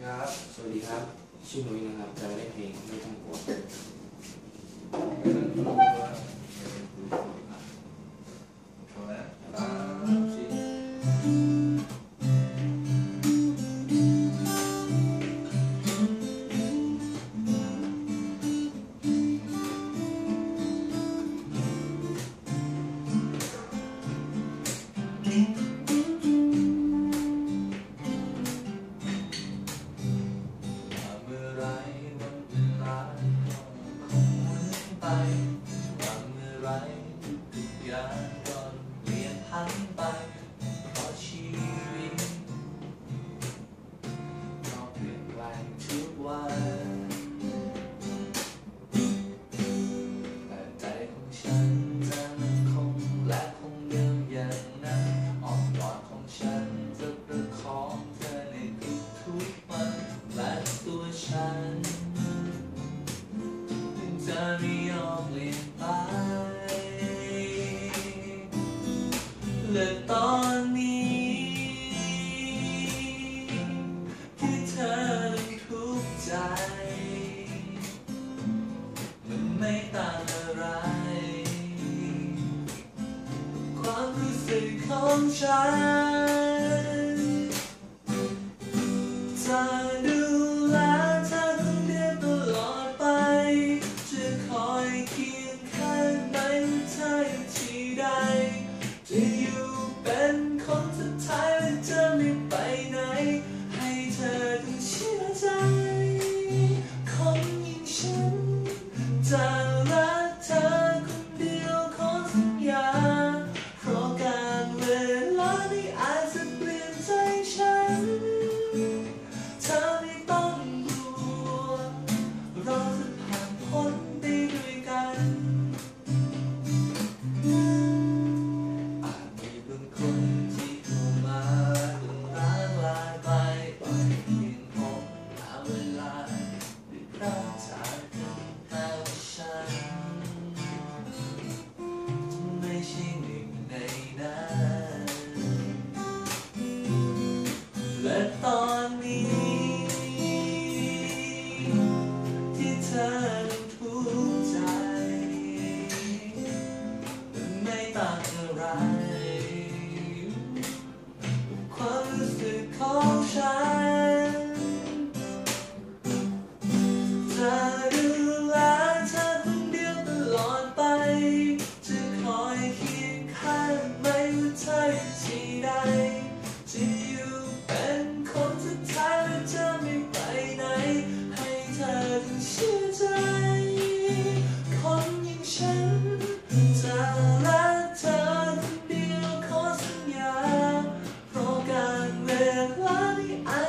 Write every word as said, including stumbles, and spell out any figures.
ครับสวัสดีครับชื่อนุ้ยนะครับจะเล่นเพลงไม่ต้องกลัวว่าเมื่อไรทุกอย่างก็เปลี่ยนผันไปเพราะชีวิตก็เปลี่ยนแปลงทุกวันแต่ใจของฉันจะมันคงและคงเดิมอย่างนั้นอ้อมกอดของฉันจะประคองเธอในทุกๆวันและตัวฉันจะไม่ยอมเปลี่ยนไปและตอนนี้ที่เธอทุกข์ใจมันไม่ต่างอะไรความรู้สึกของฉันจะดูแลเธอคนเดียวตลอดไปจะคอยเคียงข้างในเธอที่ใดจะอยู่เป็นคนสุดท้ายและจะไม่ไปไหนให้เธอต้องเชื่อใจคนอย่างฉันจะรักเธอคนเดียวขอสัญญาเพราะการเวลาไม่อาจจะเปลี่ยนใจฉันเธอไม่ต้องกลัวเราจะผ่านพ้นไปด้วยกันอาจมีบางคนที่เข้ามาต้องร้างลาไปปล่อยเพียงผมหาเวลาได้พรากจากกันแต่ว่าฉันไม่ใช่หนึ่งในนั้นและตอนนี้ที่เธอทุกข์ใจมันไม่ต่างอะไรความรู้สึกของฉันจะดูแลเธอคนเดียวตลอดไปจะคอยเคียงข้างไม่ว่าเธออยู่ที่ใดจะอยู่เป็นคนสุดท้ายและจะไม่ไปไหนให้เธอต้องเชื่อใจคนอย่างฉันจะรักเธอคนเดียวขอสัญญาเพราะการเวลาไม่อา